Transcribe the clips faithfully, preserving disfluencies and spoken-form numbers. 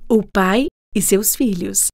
O pai e seus filhos.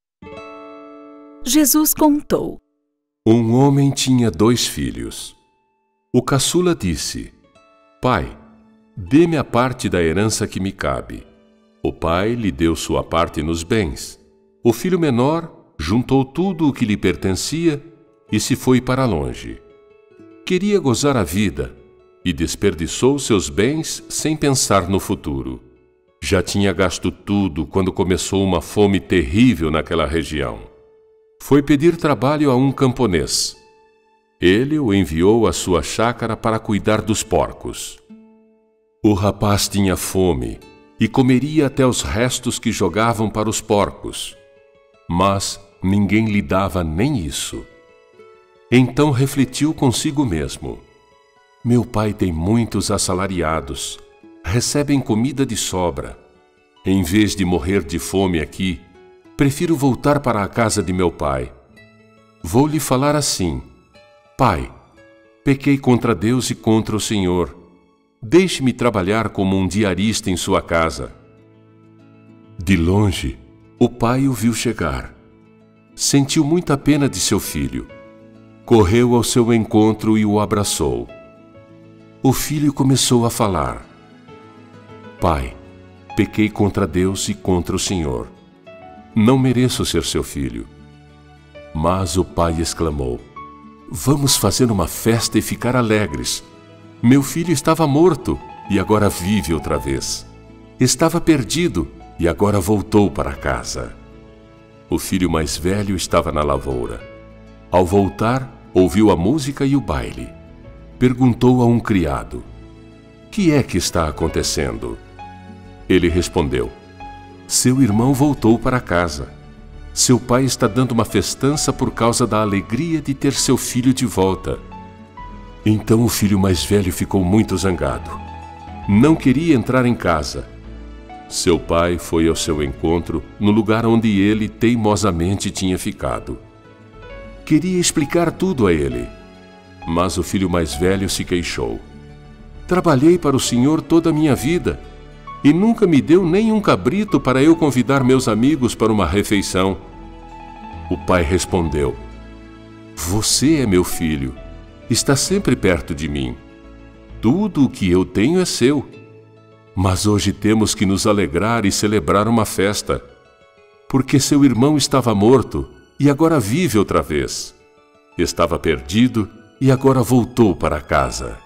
Jesus contou: Um homem tinha dois filhos. O caçula disse: Pai, dê-me a parte da herança que me cabe. O pai lhe deu sua parte nos bens. O filho menor juntou tudo o que lhe pertencia e se foi para longe. Queria gozar a vida e desperdiçou seus bens sem pensar no futuro. Já tinha gasto tudo quando começou uma fome terrível naquela região. Foi pedir trabalho a um camponês. Ele o enviou à sua chácara para cuidar dos porcos. O rapaz tinha fome e comeria até os restos que jogavam para os porcos. Mas ninguém lhe dava nem isso. Então refletiu consigo mesmo: Meu pai tem muitos assalariados, recebem comida de sobra. Em vez de morrer de fome aqui, prefiro voltar para a casa de meu pai. Vou lhe falar assim: Pai, pequei contra Deus e contra o Senhor. Deixe-me trabalhar como um diarista em sua casa. De longe, o pai o viu chegar. Sentiu muita pena de seu filho. Correu ao seu encontro e o abraçou. O filho começou a falar: Pai, pequei contra Deus e contra o Senhor. Não mereço ser seu filho. Mas o pai exclamou: Vamos fazer uma festa e ficar alegres. Meu filho estava morto e agora vive outra vez. Estava perdido e agora voltou para casa. O filho mais velho estava na lavoura. Ao voltar, ouviu a música e o baile. Perguntou a um criado: Que é que está acontecendo? Ele respondeu: Seu irmão voltou para casa. Seu pai está dando uma festança por causa da alegria de ter seu filho de volta. Então o filho mais velho ficou muito zangado. Não queria entrar em casa. Seu pai foi ao seu encontro no lugar onde ele teimosamente tinha ficado. Queria explicar tudo a ele, mas o filho mais velho se queixou: Trabalhei para o Senhor toda a minha vida e nunca me deu nem um cabrito para eu convidar meus amigos para uma refeição. O pai respondeu: Você é meu filho, está sempre perto de mim. Tudo o que eu tenho é seu. Mas hoje temos que nos alegrar e celebrar uma festa, porque seu irmão estava morto e agora vive outra vez. Estava perdido e agora voltou para casa.